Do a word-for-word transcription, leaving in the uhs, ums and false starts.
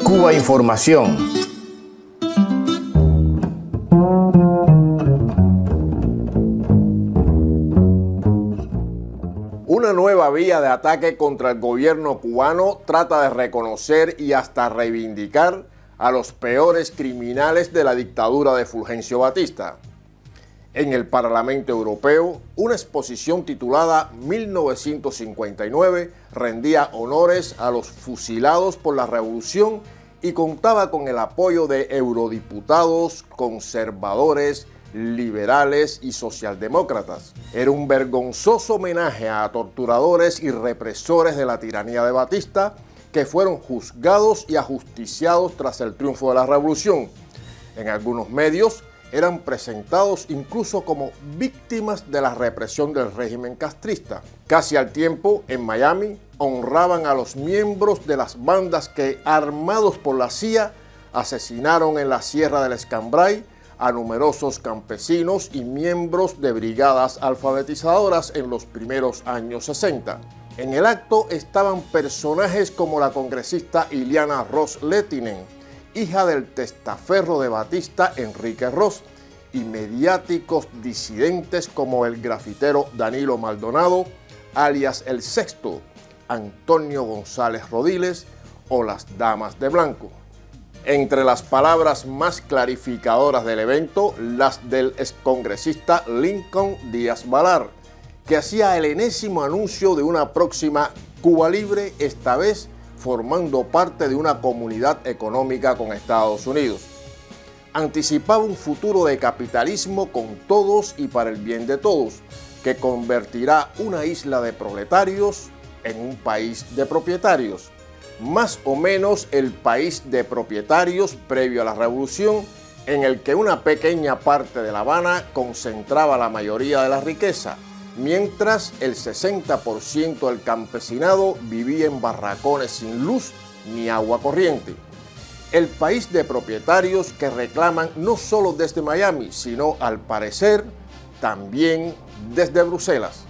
Cuba Información. Una nueva vía de ataque contra el gobierno cubano trata de reconocer y hasta reivindicar a los peores criminales de la dictadura de Fulgencio Batista. En el Parlamento Europeo, una exposición titulada mil novecientos cincuenta y nueve rendía honores a los fusilados por la revolución y contaba con el apoyo de eurodiputados, conservadores, liberales y socialdemócratas. Era un vergonzoso homenaje a torturadores y represores de la tiranía de Batista que fueron juzgados y ajusticiados tras el triunfo de la revolución. En algunos medios eran presentados incluso como víctimas de la represión del régimen castrista. Casi al tiempo, en Miami, honraban a los miembros de las bandas que, armados por la C I A, asesinaron en la Sierra del Escambray a numerosos campesinos y miembros de brigadas alfabetizadoras en los primeros años sesenta. En el acto estaban personajes como la congresista Iliana Ros-Lehtinen, hija del testaferro de Batista, Enrique Ros, y mediáticos disidentes como el grafitero Danilo Maldonado, alias El Sexto, Antonio González Rodiles o las Damas de Blanco. Entre las palabras más clarificadoras del evento, las del excongresista Lincoln Díaz Balar, que hacía el enésimo anuncio de una próxima Cuba libre, esta vez formando parte de una comunidad económica con Estados Unidos. Anticipaba un futuro de capitalismo con todos y para el bien de todos, que convertirá una isla de proletarios en un país de propietarios. Más o menos el país de propietarios previo a la revolución, en el que una pequeña parte de La Habana concentraba la mayoría de la riqueza, mientras el sesenta por ciento del campesinado vivía en barracones sin luz ni agua corriente. El país de propietarios que reclaman no solo desde Miami, sino al parecer también desde Bruselas.